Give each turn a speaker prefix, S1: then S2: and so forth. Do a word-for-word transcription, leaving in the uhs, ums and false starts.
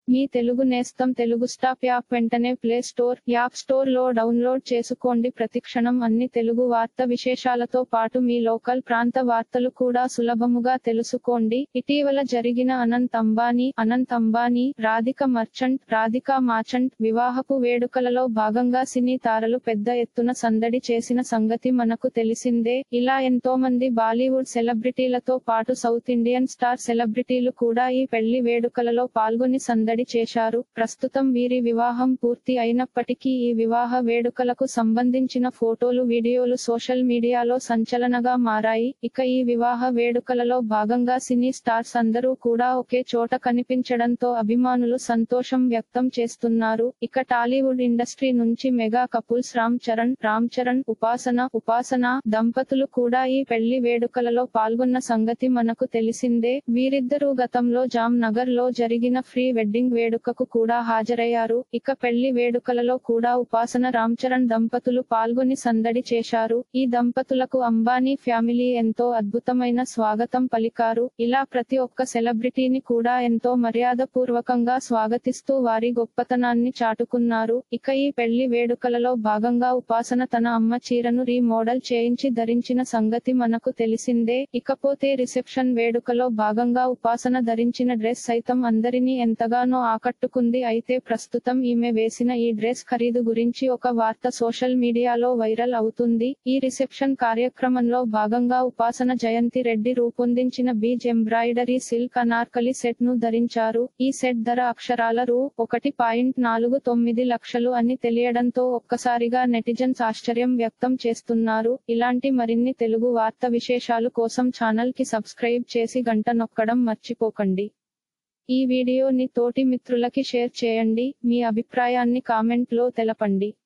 S1: మీ తెలుగు నేస్తం Telugu stop app వెంటనే play store, app store లో డౌన్లోడ్ చేసుకోండి. ప్రతిక్షణం అన్ని తెలుగు వార్త విశేషాలతో పాటు మీ లోకల్ ప్రాంత వార్తలు కూడా సులభముగా తెలుసుకోండి. ఇటీవల జరిగిన అనంత్ అంబానీ, అనంత్ అంబానీ, రాధిక మర్చంట్, రాధికా మార్చంట్ వివాహపు వేడుకలలో భాగంగా సినీ తారలు పెద్ద ఎత్తున సందడి చేసిన సంగతి మనకు తెలిసిందే. ఇలా ఎంతో మంది బాలీవుడ్ సెలబ్రిటీలతో పాటు సౌత్ ఇండియన్ స్టార్ సెలబ్రిటీలు కూడా ఈ పెళ్లి వేడుకలలో పాల్గొని సందడి చేశారు. ప్రస్తుతం వీరి వివాహం పూర్తి అయినప్పటికీ ఈ వివాహ వేడుకలకు సంబంధించిన ఫోటోలు, వీడియోలు సోషల్ మీడియాలో సంచలనగా మారాయి. ఇక ఈ వివాహ వేడుకలలో భాగంగా సినీ స్టార్స్ అందరూ కూడా ఒకే చోట కనిపించడంతో అభిమానులు సంతోషం వ్యక్తం చేస్తున్నారు. ఇక టాలీవుడ్ ఇండస్ట్రీ నుంచి మెగా కపుల్స్ రామ్ చరణ్, రామ్ చరణ్, ఉపాసన, ఉపాసన దంపతులు కూడా ఈ పెళ్లి వేడుకలలో పాల్గొన్న సంగతి మనకు తెలిసిందే. వీరిద్దరూ గతంలో జామ్ నగర్ లో జరిగిన ప్రీ వెడ్డింగ్ వేడుకకు కూడా హాజరయ్యారు. ఇక పెళ్లి వేడుకలలో కూడా ఉపాసన, రామ్ చరణ్ దంపతులు పాల్గొని సందడి చేశారు. ఈ దంపతులకు అంబానీ ఫ్యామిలీ ఎంతో అద్భుతమైన స్వాగతం పలికారు. ఇలా ప్రతి ఒక్క సెలబ్రిటీని కూడా ఎంతో మర్యాదపూర్వకంగా స్వాగతిస్తూ వారి గొప్పతనాన్ని చాటుకున్నారు. ఇక ఈ పెళ్లి వేడుకలలో భాగంగా ఉపాసన తన అమ్మ చీరను రీ మోడల్ చేయించి ధరించిన సంగతి మనకు తెలిసిందే. ఇకపోతే రిసెప్షన్ వేడుకలో భాగంగా ఉపాసన ధరించిన డ్రెస్ సైతం అందరినీ ఎంతగానో ఆకట్టుకుంది. అయితే ప్రస్తుతం ఈమె వేసిన ఈ డ్రెస్ ఖరీదు గురించి ఒక వార్త సోషల్ మీడియాలో వైరల్ అవుతుంది. ఈ రిసెప్షన్ కార్యక్రమంలో భాగంగా ఉపాసన జయంతి రెడ్డి రూపొందించిన beige embroidery silk Anarkali set ను ధరించారు. ఈ సెట్ ధర అక్షరాల రూ. ఒకటి పాయింట్ నాలుగు తొమ్మిది లక్షలు అని తెలియడంతో ఒక్కసారిగా నెటిజన్స్ ఆశ్చర్యం వ్యక్తం చేస్తున్నారు. ఇలాంటి మరిన్ని తెలుగు వార్త విశేషాలు కోసం ఛానల్ కి సబ్స్క్రైబ్ చేసి గంట నొక్కడం మర్చిపోకండి. ఈ వీడియోని తోటి మిత్రులకి షేర్ చేయండి. మీ అభిప్రాయాన్ని కామెంట్ లో తెలపండి.